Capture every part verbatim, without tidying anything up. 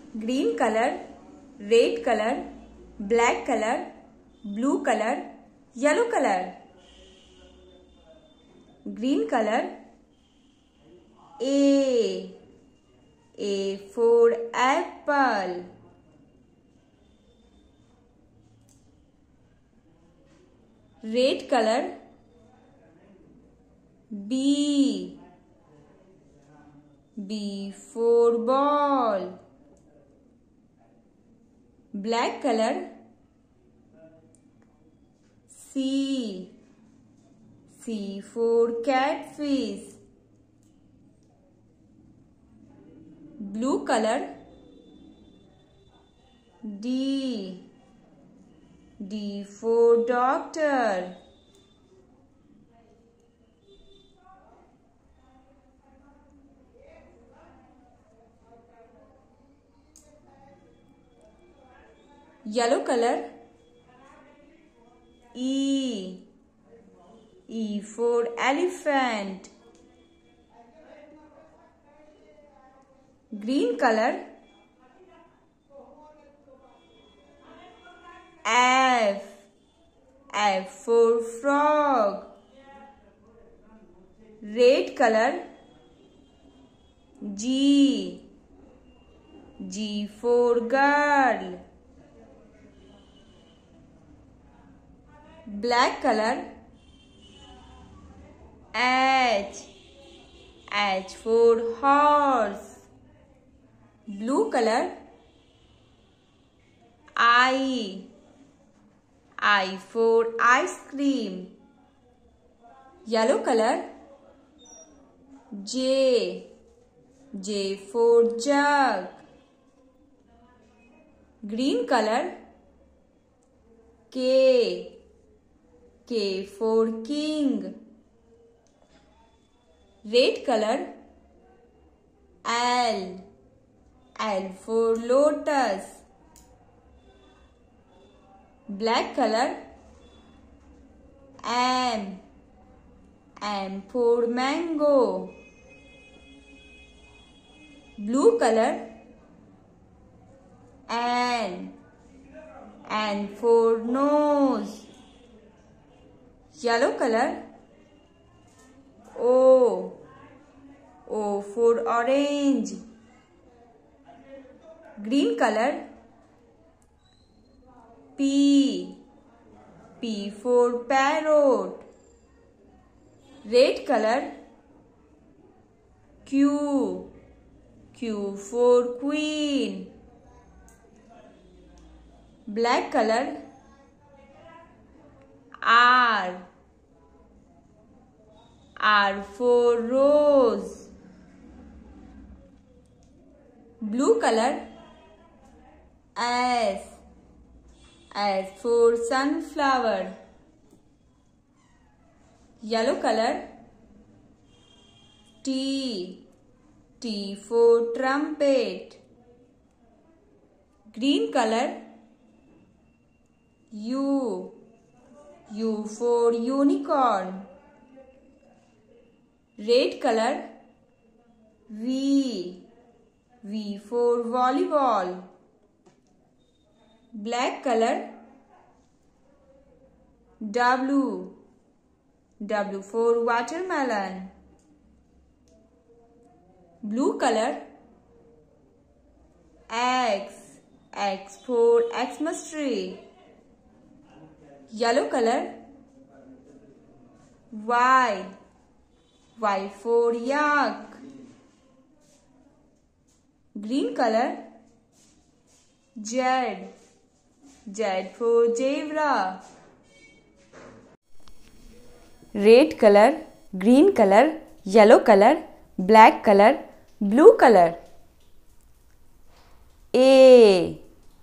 green color, red color, black color, blue color, yellow color. Green color. A. A for apple. Red color. B. B for ball. Black color. C. C for catfish. Blue color. D. D for doctor. Yellow color. E. E for elephant. Green color. F. F for frog. Red color. G. G for girl. Black color. H. H for horse. Blue color. I. I for ice cream. Yellow color. J. J for jug. Green color. K. K for king. Red color. L. L for lotus. Black color. M. M for mango. Blue color. N. N for nose. Yellow color. O. O for orange. Green color. P. P for parrot. Red color. Q. Q for queen. Black color. R. R for rose. Blue color. S. S for sunflower. Yellow color. T. T for trumpet. Green color. U. U for unicorn. Red color. V. V for volleyball. Black color. W. W for watermelon. Blue color. X. X for Xmas tree. Yellow color. Y. Y for yak. Green color. Z. Z for zebra. Red color, green color, yellow color, black color, blue color. A.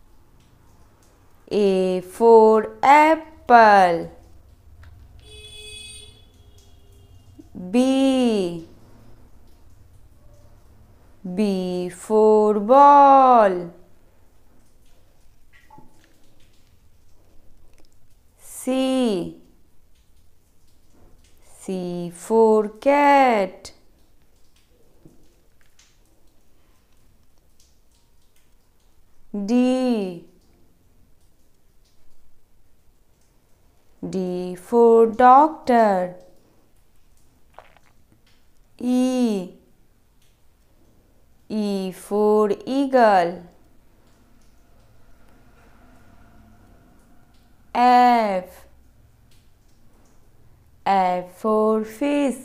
A for apple. B. B for ball. C. C for cat. D. D for doctor. E. E for eagle. F. F for fish.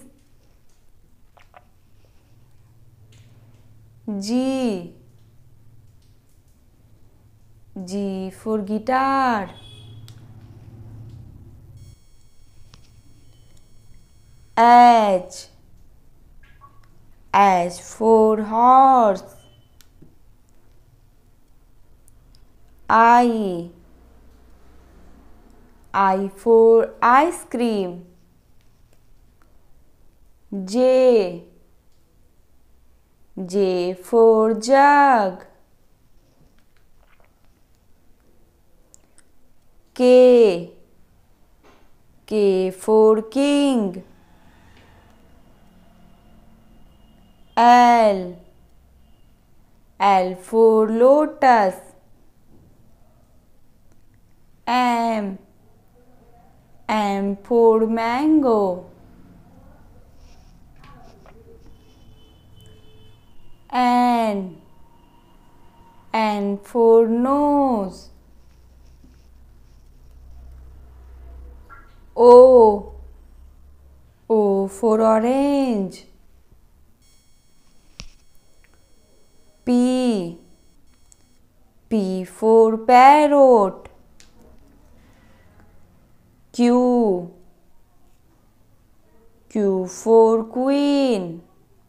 G. G for guitar. H. H for horse. I. I for ice cream. J. J for jug. K. K for king. L. L for lotus. M. M for mango. N. N for nose. O. O for orange. P. P for parrot. Q. Q for queen.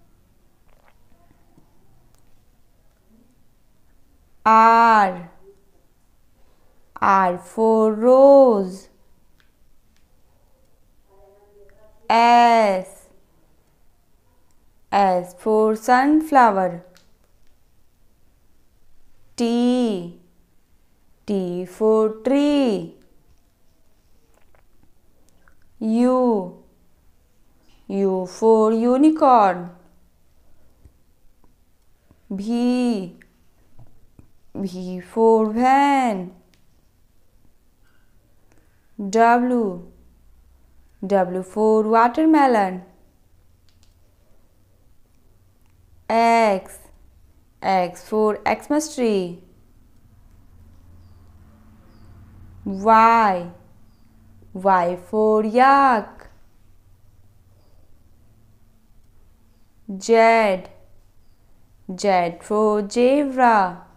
R. R for rose. S. S for sunflower. T. T for tree. U. U for unicorn. V. V for van. W. W for watermelon. X. X for Xmas tree. Y. Y for yak. Z. Z for zebra.